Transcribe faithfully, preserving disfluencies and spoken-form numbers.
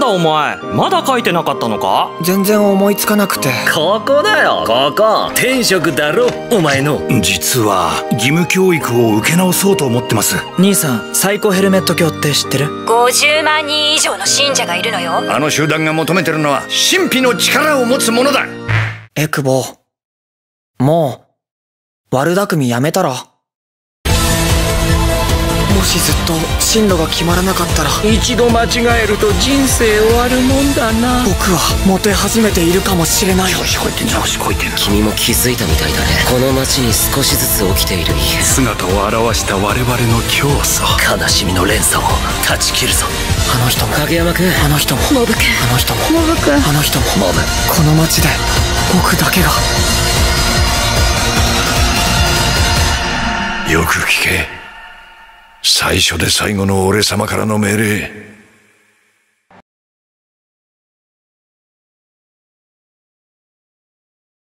お前、まだ書いてなかったのか？ 全然思いつかなくて。 ここだよ、ここ。天職だろ、お前の。 実は義務教育を受け直そうと思ってます。 兄さん、サイコヘルメット教って知ってる？ ごじゅうまんにん以上の信者がいるのよ。 あの集団が求めてるのは神秘の力を持つものだ。 エクボ、もう悪巧みやめたら？もしずっと進路が決まらなかったら、 一度間違えると人生終わるもんだな。 僕はモテ始めているかもしれない。 調子こいてん調子こいてん。 君も気づいたみたいだね。この街に少しずつ起きている異変、 姿を現した我々の教祖、 悲しみの連鎖を断ち切るぞ。 あの人も影山君、 あの人もモブ君、 あの人もモブ君、 あの人もモブ。 この街で僕だけが。 よく聞け。最初で最後の俺様からの命令。